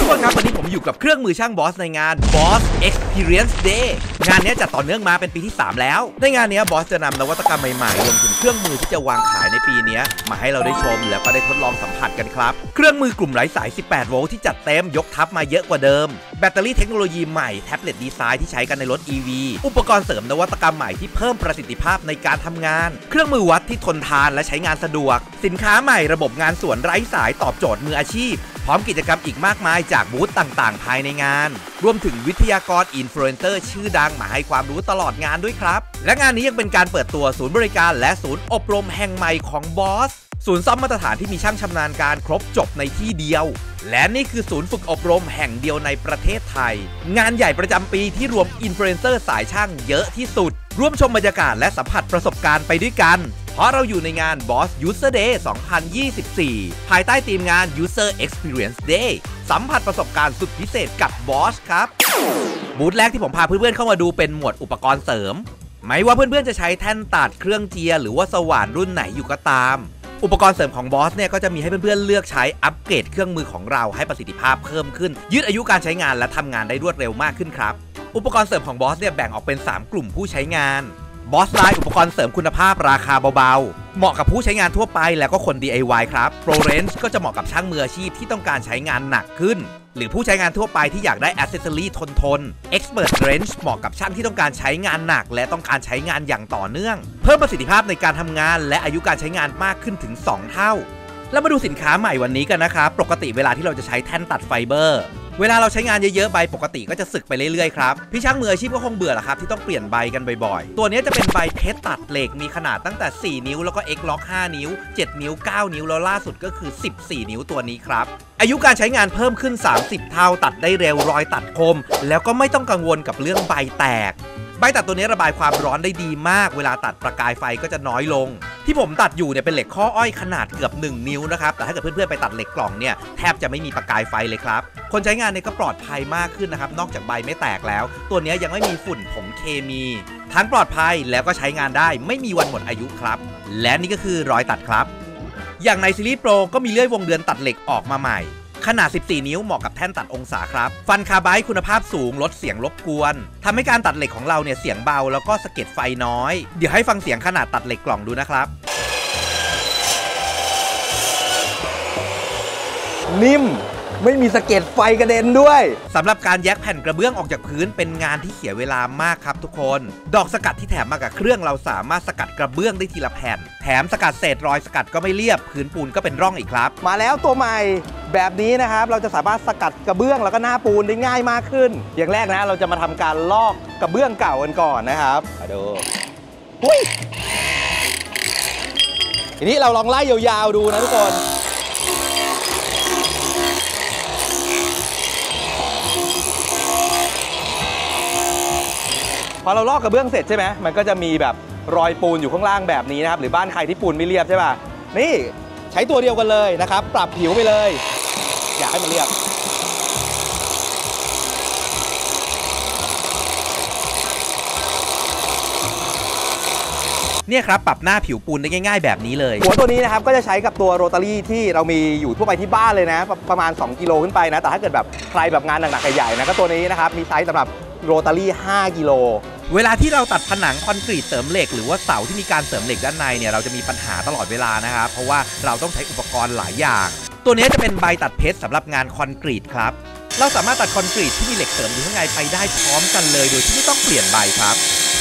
คนครับวันนี้ผมอยู่กับเครื่องมือช่างบอสในงาน Boss Experience Day งานนี้จัดต่อเนื่องมาเป็นปีที่3แล้วในงานนี้บอสจะนำนวัตกรรมใหม่ๆรวมถึงเครื่องมือที่จะวางขายในปีนี้มาให้เราได้ชมแล้วก็ได้ทดลองสัมผัสกันครับเครื่องมือกลุ่มไร้สาย18โวลต์ที่จัดเต็มยกทัพมาเยอะกว่าเดิมแบตเตอรี่เทคโนโลยีใหม่แท็บเล็ตดีไซน์ที่ใช้กันในรถ EV อุปกรณ์เสริมนวัตกรรมใหม่ที่เพิ่มประสิทธิภาพในการทำงานเครื่องมือวัดที่ทนทานและใช้งานสะดวกสินค้าใหม่ระบบงานสวนไร้สายตอบโจทย์มืออาชีพพร้อมกิจกรรมอีกมากมายจากบูธต่างๆภายในงานรวมถึงวิทยากรอินฟลูเอนเซอร์ชื่อดังมาให้ความรู้ตลอดงานด้วยครับและงานนี้ยังเป็นการเปิดตัวศูนย์บริการและศูนย์อบรมแห่งใหม่ของบอสศูนย์ซ่อมมาตรฐานที่มีช่างชำนาญการครบจบในที่เดียวและนี่คือศูนย์ฝึกอบรมแห่งเดียวในประเทศไทยงานใหญ่ประจำปีที่รวมอินฟลูเอนเซอร์สายช่างเยอะที่สุดร่วมชมบรรยากาศและสัมผัสประสบการณ์ไปด้วยกันเพราะเราอยู่ในงาน Boss User Day 2024 ภายใต้ธีมงาน User Experience Day สัมผัสประสบการณ์สุดพิเศษกับ Boss ครับบูธแรกที่ผมพาเพื่อนๆเข้ามาดูเป็นหมวดอุปกรณ์เสริมไม่ว่าเพื่อนๆจะใช้แท่นตัดเครื่องเจียร์หรือว่าสว่านรุ่นไหนอยู่ก็ตามอุปกรณ์เสริมของ Boss เนี่ยก็จะมีให้เพื่อนๆเลือกใช้อัปเกรดเครื่องมือของเราให้ประสิทธิภาพเพิ่มขึ้นยืดอายุการใช้งานและทำงานได้รวดเร็วมากขึ้นครับอุปกรณ์เสริมของ Boss เนี่ยแบ่งออกเป็น3กลุ่มผู้ใช้งานBoss Line อุปกรณ์เสริมคุณภาพราคาเบาๆเหมาะกับผู้ใช้งานทั่วไปแล้วก็คน DIY ครับ Pro Range ก็จะเหมาะกับช่างมืออาชีพที่ต้องการใช้งานหนักขึ้นหรือผู้ใช้งานทั่วไปที่อยากได้ Accessory ทน Expert Range เหมาะกับช่างที่ต้องการใช้งานหนักและต้องการใช้งานอย่างต่อเนื่องเพิ่มประสิทธิภาพในการทำงานและอายุการใช้งานมากขึ้นถึง2เท่าแล้วมาดูสินค้าใหม่วันนี้กันนะครับปกติเวลาที่เราจะใช้แท่นตัดไฟเบอร์เวลาเราใช้งานเยอะๆใบปกติก็จะสึกไปเรื่อยๆครับพี่ช่างมืออาชีพก็คงเบื่อแหละครับที่ต้องเปลี่ยนใบกันบ่อยๆตัวนี้จะเป็นใบเพชรตัดเหล็กมีขนาดตั้งแต่4นิ้วแล้วก็ X Lock 5นิ้ว7นิ้ว9นิ้วแล้วล่าสุดก็คือ14นิ้วตัวนี้ครับอายุการใช้งานเพิ่มขึ้น30เท่าตัดได้เร็วรอยตัดคมแล้วก็ไม่ต้องกังวลกับเรื่องใบแตกใบตัดตัวนี้ระบายความร้อนได้ดีมากเวลาตัดประกายไฟก็จะน้อยลงที่ผมตัดอยู่เนี่ยเป็นเหล็กข้ออ้อยขนาดเกือบ1นิ้วนะครับแต่ถ้าเกิดเพื่อนๆไปตัดเหล็กกล่องเนี่ยแทบจะไม่มีประกายไฟเลยครับคนใช้งานเนี่ยก็ปลอดภัยมากขึ้นนะครับนอกจากใบไม่แตกแล้วตัวนี้ยังไม่มีฝุ่นผงเคมีทั้งปลอดภัยแล้วก็ใช้งานได้ไม่มีวันหมดอายุครับและนี่ก็คือรอยตัดครับอย่างในซีรีส์โปรก็มีเลื่อยวงเดือนตัดเหล็กออกมาใหม่ขนาด14นิ้วเหมาะกับแท่นตัดองศาครับฟันคาร์ไบต์คุณภาพสูงลดเสียงรบกวนทำให้การตัดเหล็กของเราเนี่ยเสียงเบาแล้วก็สะเก็ดไฟน้อยเดี๋ยวให้ฟังเสียงขนาดตัดเหล็กกล่องดูนะครับนิ่มไม่มีสะเก็ดไฟกระเด็นด้วยสำหรับการแยกแผ่นกระเบื้องออกจากพื้นเป็นงานที่เสียเวลามากครับทุกคนดอกสกัดที่แถมมากับเครื่องเราสามารถสกัดกระเบื้องได้ทีละแผ่นแถมสกัดเศษรอยสกัดก็ไม่เรียบพื้นปูนก็เป็นร่องอีกครับมาแล้วตัวใหม่แบบนี้นะครับเราจะสามารถสกัดกระเบื้องแล้วก็หน้าปูนได้ง่ายมากขึ้นอย่างแรกนะเราจะมาทำการลอกกระเบื้องเก่ากันก่อนนะครับมาดูทีนี้เราลองไล่ยาวๆดูนะทุกคนพอเราลอกกระเบื้องเสร็จใช่ไหมมันก็จะมีแบบรอยปูนอยู่ข้างล่างแบบนี้นะครับหรือบ้านใครที่ปูนไม่เรียบใช่ป่ะนี่ใช้ตัวเดียวกันเลยนะครับปรับผิวไปเลยอยากให้มันเรียบเนี่ยครับปรับหน้าผิวปูนได้ง่ายๆแบบนี้เลยหัวตัวนี้นะครับก็จะใช้กับตัวโรตารี่ที่เรามีอยู่ทั่วไปที่บ้านเลยนะประมาณ2กิโลขึ้นไปนะแต่ถ้าเกิดแบบใครแบบงานหนักๆใหญ่ๆนะก็ตัวนี้นะครับมีไซส์สำหรับโรตารี่5กิโลเวลาที่เราตัดผนังคอนกรีตเสริมเหล็กหรือว่าเสาที่มีการเสริมเหล็กด้านในเนี่ยเราจะมีปัญหาตลอดเวลานะครับเพราะว่าเราต้องใช้อุปกรณ์หลายอย่างตัวนี้จะเป็นใบตัดเพชรสำหรับงานคอนกรีตครับเราสามารถตัดคอนกรีตที่มีเหล็กเสริมอยู่ข้างในไปได้พร้อมกันเลยโดยที่ไม่ต้องเปลี่ยนใบครับ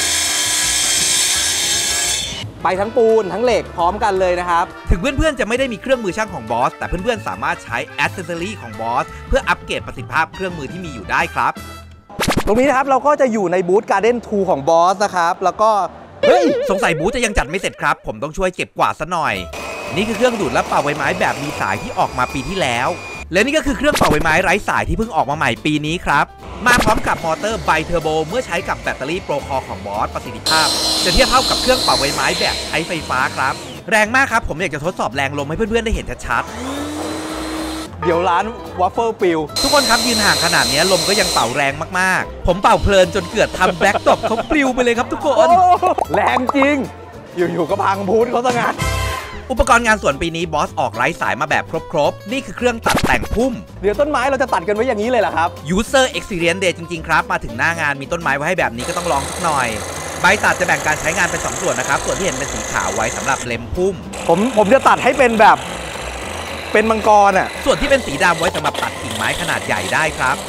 ไปทั้งปูนทั้งเหล็กพร้อมกันเลยนะครับถึงเพื่อนๆจะไม่ได้มีเครื่องมือช่างของบอสแต่เพื่อนๆสามารถใช้ Accessory ของบอสเพื่ออัปเกรดประสิทธิภาพเครื่องมือที่มีอยู่ได้ครับตรงนี้นะครับเราก็จะอยู่ในบูธ Garden 2 ของบอสนะครับแล้วก็สงสัยบูธจะยังจัดไม่เสร็จครับผมต้องช่วยเก็บกวาดซะหน่อยนี่คือเครื่องดูดและเป่าใบไม้แบบมีสายที่ออกมาปีที่แล้วและนี่ก็คือเครื่องเป่าใบไม้ไร้สายที่เพิ่งออกมาใหม่ปีนี้ครับมาพร้อมกับมอเตอร์ไบเทอร์โบเมื่อใช้กับแบตเตอรี่โปรคอของบอสประสิทธิภาพจะเทียบเท่ากับเครื่องเป่าใบไม้แบบใช้ไฟฟ้าครับแรงมากครับผมอยากจะทดสอบแรงลมให้เพื่อนๆได้เห็นชัดๆเดี๋ยวร้านวอฟเฟิลปิวทุกคนครับยืนห่างขนาดนี้ลมก็ยังเป่าแรงมากๆผมเป่าเพลินจนเกือบทำแบล็กต็อปเขาปลิวไปเลยครับทุกคนแรงจริงอยู่ๆก็พังบูธเขาซะงั้นอุปกรณ์งานสวนปีนี้บอสออกไร้สายมาแบบครบนี่คือเครื่องตัดแต่งพุ่มเดี๋ยวต้นไม้เราจะตัดกันไว้อย่างนี้เลยเหรอครับ User Experience Day จริงๆครับมาถึงหน้างานมีต้นไม้ไว้ให้แบบนี้ก็ต้องลองสักหน่อยใบตัดจะแบ่งการใช้งานเป็น2ส่วนนะครับส่วนที่เห็นเป็นสีขาวไว้สำหรับเล็มพุ่มผมจะตัดให้เป็นแบบเป็นมังกรอ่ะส่วนที่เป็นสีดำไว้สำหรับตัดกิ่งไม้ขนาดใหญ่ได้ครับ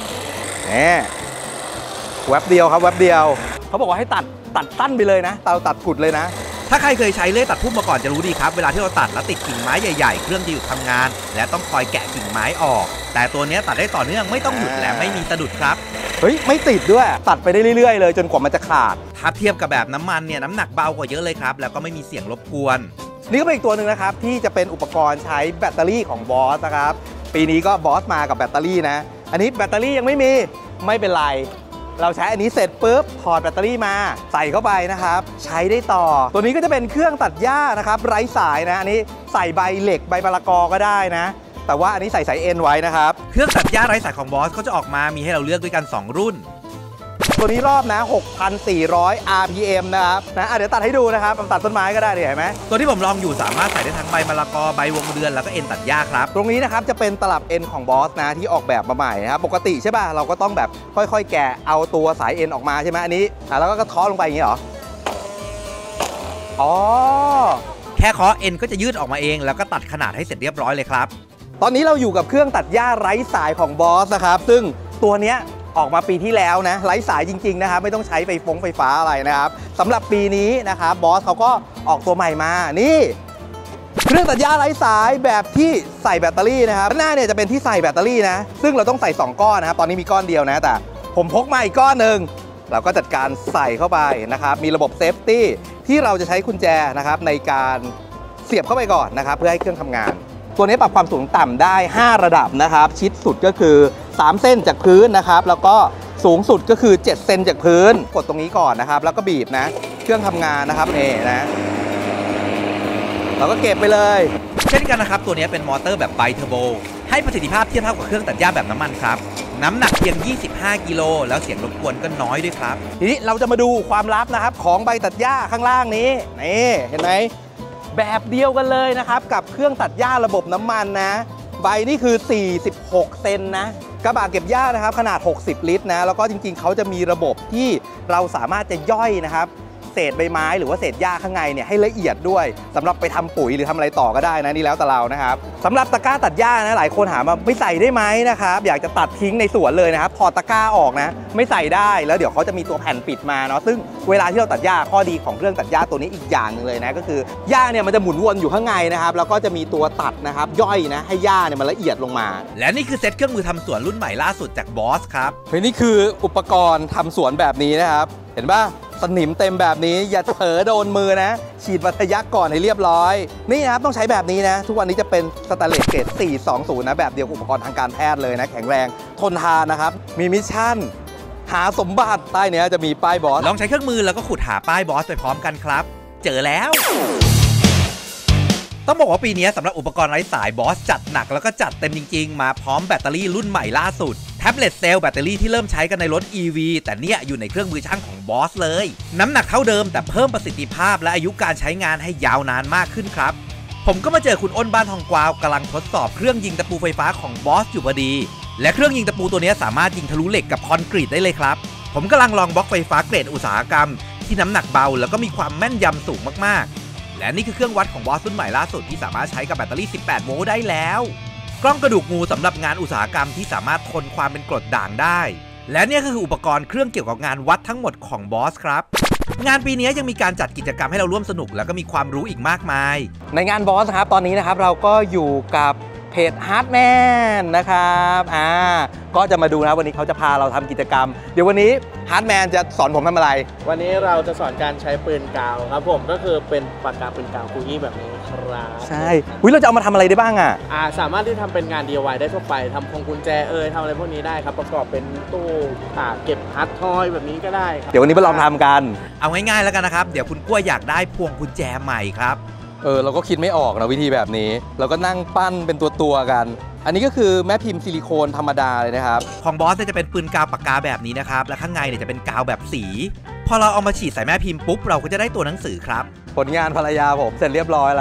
แวบเดียวครับแวบเดียวเขาบอกว่าให้ตัดตั้นไปเลยนะเราตัดกุดเลยนะถ้าใครเคยใช้เลื่อยตัดพุ่มมาก่อนจะรู้ดีครับเวลาที่เราตัดแล้วติดกิ่งไม้ใหญ่ๆเครื่องจะหยุดทำงานและต้องคอยแกะกิ่งไม้ออกแต่ตัวนี้ตัดได้ต่อเนื่องไม่ต้องหยุดและไม่มีสะดุดครับเฮ้ยไม่ติดด้วยตัดไปได้เรื่อยๆเลยจนกว่ามันจะขาดถ้าเทียบกับแบบน้ำมันเนี่ยน้ำหนักเบากว่าเยอะเลยครับแล้วก็ไม่มีเสียงรบกวนนี่ก็เป็นอีกตัวหนึ่งนะครับที่จะเป็นอุปกรณ์ใช้แบตเตอรี่ของบอสนะครับปีนี้ก็บอสมากับแบตเตอรี่นะอันนี้แบตเตอรี่ยังไม่มีไม่เป็นไรเราใช้อันนี้เสร็จปุ๊บถอดแบตเตอรี่มาใส่เข้าไปนะครับใช้ได้ต่อตัวนี้ก็จะเป็นเครื่องตัดหญ้านะครับไร้สายนะอันนี้ใส่ใบเหล็กใบมะละกอก็ได้นะแต่ว่าอันนี้ใส่สายเอ็นไว้นะครับเครื่องตัดหญ้าไร้สายของบอสเขาจะออกมามีให้เราเลือกด้วยกัน2รุ่นตัวนี้รอบนะ 6,400 RPM นะครับเดี๋ยวตัดให้ดูนะครับตัดต้นไม้ก็ได้เห็นไหมตัวที่ผมลองอยู่สามารถใส่ได้ทั้งใบมะละกอใบวงเดือนแล้วก็เอ็นตัดหญ้าครับตรงนี้นะครับจะเป็นตลับเอ็นของบอสนะที่ออกแบบมาใหม่นะครับปกติใช่ป่ะเราก็ต้องแบบค่อยๆแกะเอาตัวสายเอ็นออกมาใช่ไหมอันนี้แล้วก็ท้อลงไปอย่างนี้เหรอแค่เคาะเอ็นก็จะยืดออกมาเองแล้วก็ตัดขนาดให้เสร็จเรียบร้อยเลยครับตอนนี้เราอยู่กับเครื่องตัดหญ้าไร้สายของบอสนะครับซึ่งตัวเนี้ยออกมาปีที่แล้วนะไร้สายจริงๆนะครับไม่ต้องใช้ไฟฟ้าอะไรนะครับสำหรับปีนี้นะครับบอสเขาก็ออกตัวใหม่มานี่เครื่องตัดหญ้าไร้สายแบบที่ใส่แบตเตอรี่นะครับหน้าเนี่ยจะเป็นที่ใส่แบตเตอรี่นะซึ่งเราต้องใส่2ก้อนนะครับตอนนี้มีก้อนเดียวนะแต่ผมพกมาอีกก้อนหนึ่งเราก็จัดการใส่เข้าไปนะครับมีระบบเซฟตี้ที่เราจะใช้กุญแจนะครับในการเสียบเข้าไปก่อนนะครับเพื่อให้เครื่องทำงานตัวนี้ปรับความสูงต่ำได้5ระดับนะครับชิดสุดก็คือ3เส้นจากพื้นนะครับแล้วก็สูงสุดก็คือ7เซนจากพื้นกดตรงนี้ก่อนนะครับแล้วก็บีบนะเครื่องทำงานนะครับนี่นะเราก็เก็บไปเลยเช่นกันนะครับตัวนี้เป็นมอเตอร์แบบไบเทอร์โบให้ประสิทธิภาพเทียบเท่ากับเครื่องตัดหญ้าแบบน้ำมันครับน้ำหนักเพียง25กิโลแล้วเสียงรบกวนก็น้อยด้วยครับทีนี้เราจะมาดูความลับนะครับของใบตัดหญ้าข้างล่างนี้นี่เห็นไหมแบบเดียวกันเลยนะครับกับเครื่องตัดหญ้าระบบน้ำมันนะใบนี่คือ46เซนนะกระบะเก็บหญ้านะครับขนาด60ลิตรนะแล้วก็จริงๆเขาจะมีระบบที่เราสามารถจะย่อยนะครับเศษใบไม้หรือว่าเศษหญ้าข้างในเนี่ยให้ละเอียดด้วยสำหรับไปทำปุ๋ยหรือทำอะไรต่อก็ได้นะนี่แล้วแต่เรานะครับสำหรับตะกร้าตัดหญ้านะหลายคนถามว่าไม่ใส่ได้ไหมนะครับอยากจะตัดทิ้งในสวนเลยนะครับถอดตะกร้าออกนะไม่ใส่ได้แล้วเดี๋ยวเขาจะมีตัวแผ่นปิดมาเนาะซึ่งเวลาที่เราตัดหญ้าข้อดีของเครื่องตัดหญ้าตัวนี้อีกอย่างหนึ่งเลยนะก็คือหญ้าเนี่ยมันจะหมุนวนอยู่ข้างในนะครับแล้วก็จะมีตัวตัดนะครับย่อยนะให้หญ้าเนี่ยมันละเอียดลงมาและนี่คือเซ็ตเครื่องมือทำสวนรุ่นใหม่ล่าสุดจากบอสครับนี่คืออุปกรณ์ทำสวนแบบนี้นะครับเห็นป่ะสนิมเต็มแบบนี้อย่าเผลอโดนมือนะฉีดวัชยักก่อนให้เรียบร้อยนี่นะครับต้องใช้แบบนี้นะทุกวันนี้จะเป็นสแตนเลสเกรด420นะแบบเดียวกับอุปกรณ์ทางการแพทย์เลยนะแข็งแรงทนทานนะครับมีมิชชั่นหาสมบัติใต้เนี้ยจะมีป้ายบอสลองใช้เครื่องมือแล้วก็ขุดหาป้ายบอสไปพร้อมกันครับเจอแล้วต้องบอกว่าปีนี้สำหรับอุปกรณ์ไร้สายบอสจัดหนักแล้วก็จัดเต็มจริงๆมาพร้อมแบตเตอรี่รุ่นใหม่ล่าสุดแท็บเล็ตเซลล์แบตเตอรี่ที่เริ่มใช้กันในรถ EV แต่เนี่ยอยู่ในเครื่องมือช่างของบอสเลยน้ำหนักเท่าเดิมแต่เพิ่มประสิทธิภาพและอายุการใช้งานให้ยาวนานมากขึ้นครับผมก็มาเจอคุณอ้นบ้านทองกวาวกำลังทดสอบเครื่องยิงตะปูไฟฟ้าของบอสอยู่พอดีและเครื่องยิงตะปูตัวนี้สามารถยิงทะลุเหล็กกับคอนกรีตได้เลยครับผมกำลังลองบล็อกไฟฟ้าเกรดอุตสาหกรรมที่น้ำหนักเบาแล้วก็มีความแม่นยำสูงมากๆและนี่คือเครื่องวัดของบอสรุ่นใหม่ล่าสุดที่สามารถใช้กับแบตเตอรี่18โวลต์ได้แล้วกล้องกระดูกงูสำหรับงานอุตสาหกรรมที่สามารถทนความเป็นกรดด่างได้และนี่คืออุปกรณ์เครื่องเกี่ยวกับงานวัดทั้งหมดของบอสครับงานปีนี้ยังมีการจัดกิจกรรมให้เราร่วมสนุกแล้วก็มีความรู้อีกมากมายในงานบอสครับตอนนี้นะครับเราก็อยู่กับเพจ Hardman นะครับก็จะมาดูนะวันนี้เขาจะพาเราทำกิจกรรมเดี๋ยววันนี้ Hardman จะสอนผมทำอะไรวันนี้เราจะสอนการใช้ปืนกาวครับผมก็คือเป็นปากกาปืนกาวคุยแบบนี้ครับใช่เราจะเอามาทำอะไรได้บ้างสามารถที่ทำเป็นงาน DIY ได้ทั่วไปทำพวงกุญแจทำอะไรพวกนี้ได้ครับประกอบเป็นตู้เก็บฮาร์ดทอยแบบนี้ก็ได้เดี๋ยววันนี้มาลองทำกันเอาง่ายๆแล้วกันนะครับเดี๋ยวคุณกล้วยอยากได้พวงกุญแจใหม่ครับเราก็คิดไม่ออกนะวิธีแบบนี้เราก็นั่งปั้นเป็นตัวกันอันนี้ก็คือแม่พิมพ์ซิลิโคนธรรมดาเลยนะครับของบอสจะเป็นปืนกาวปากกาแบบนี้นะครับและข้างในเนี่ยจะเป็นกาวแบบสีพอเราเอามาฉีดใส่แม่พิมพ์ปุ๊บเราก็จะได้ตัวหนังสือครับผลงานภรรยาผมเสร็จเรียบร้อยแล้ว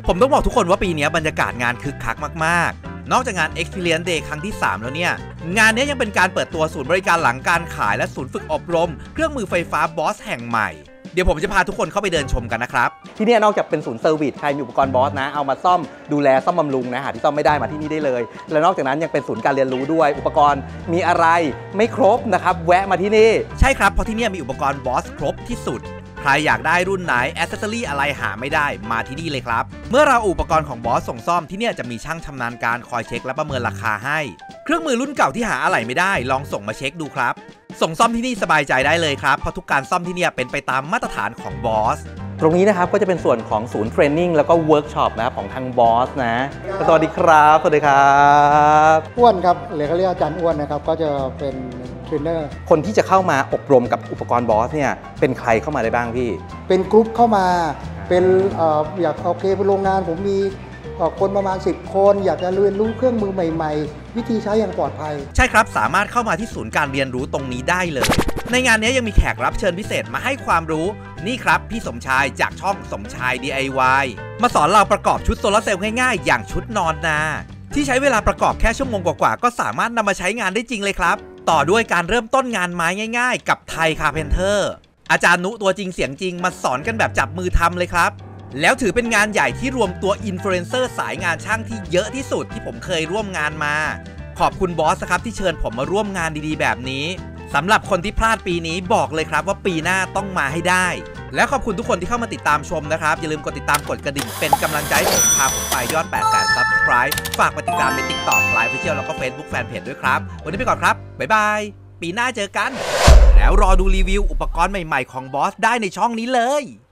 ผมต้องบอกทุกคนว่าปีนี้บรรยากาศงานคึกคักมากๆนอกจากงาน Experience Day ครั้งที่ 3 แล้วเนี่ยงานนี้ยังเป็นการเปิดตัวศูนย์บริการหลังการขายและศูนย์ฝึกอบรมเครื่องมือไฟฟ้า Boss แห่งใหม่เดี๋ยวผมจะพาทุกคนเข้าไปเดินชมกันนะครับที่นี่นอกจากเป็นศูนย์เซอร์วิสใครมีอุปกรณ์บอสนะเอามาซ่อมดูแลซ่อมบำรุงนะหาที่ซ่อมไม่ได้มาที่นี่ได้เลยและนอกจากนั้นยังเป็นศูนย์การเรียนรู้ด้วยอุปกรณ์มีอะไรไม่ครบนะครับแวะมาที่นี่ใช่ครับเพราะที่นี่มีอุปกรณ์บอสครบที่สุดใครอยากได้รุ่นไหนแอคเซสซอรี่อะไรหาไม่ได้มาที่นี่เลยครับเมื่อเราอุปกรณ์ของบอสส่งซ่อมที่นี่จะมีช่างชำนาญการคอยเช็คและประเมินราคาให้เครื่องมือรุ่นเก่าที่หาอะไหล่ไม่ได้ลองส่งมาเช็คดูครับส่งซ่อมที่นี่สบายใจได้เลยครับเพราะทุกการซ่อมที่นี่เป็นไปตามมาตรฐานของบอสตรงนี้นะครับก็จะเป็นส่วนของศูนย์เทรนนิ่งแล้วก็เวิร์กช็อปนะครับของทางบอสนะสวัสดีครับสวัสดีครับอ้วนครับหรือเขาเรียกอาจารย์อ้วนนะครับก็จะเป็นเทรนเนอร์คนที่จะเข้ามาอบรมกับอุปกรณ์บอสเนี่ยเป็นใครเข้ามาได้บ้างพี่เป็นกรุ๊ปเข้ามาเป็นอยากโอเคไปโรงงานผมมีคนประมาณ10 คนอยากจะเรียนรู้เครื่องมือใหม่ๆวิธีใช้อย่างปลอดภัยใช่ครับสามารถเข้ามาที่ศูนย์การเรียนรู้ตรงนี้ได้เลยในงานนี้ยังมีแขกรับเชิญพิเศษมาให้ความรู้นี่ครับพี่สมชายจากช่องสมชาย DIY มาสอนเราประกอบชุดโซลาร์เซลล์ง่ายๆอย่างชุดนอนนาที่ใช้เวลาประกอบแค่ชั่วโมงกว่าๆก็สามารถนำมาใช้งานได้จริงเลยครับต่อด้วยการเริ่มต้นงานไม้ง่ายๆกับไทยคาร์เพนเตอร์อาจารย์นุตัวจริงเสียงจริงมาสอนกันแบบจับมือทำเลยครับแล้วถือเป็นงานใหญ่ที่รวมตัวอินฟลูเอนเซอร์สายงานช่างที่เยอะที่สุดที่ผมเคยร่วมงานมาขอบคุณบอสครับที่เชิญผมมาร่วมงานดีๆแบบนี้สำหรับคนที่พลาดปีนี้บอกเลยครับว่าปีหน้าต้องมาให้ได้และขอบคุณทุกคนที่เข้ามาติดตามชมนะครับอย่าลืมกดติดตามกดกระดิ่งเป็นกำลังใจให้ผมพาผมไปยอด 800,000 Subscribe ฝากมาติดตามใน TikTok Line Official แล้วก็ Facebook Fanpage ด้วยครับวันนี้ไปก่อนครับบ๊ายบายปีหน้าเจอกันแล้วรอดูรีวิวอุปกรณ์ใหม่ๆของบอสได้ในช่องนี้เลย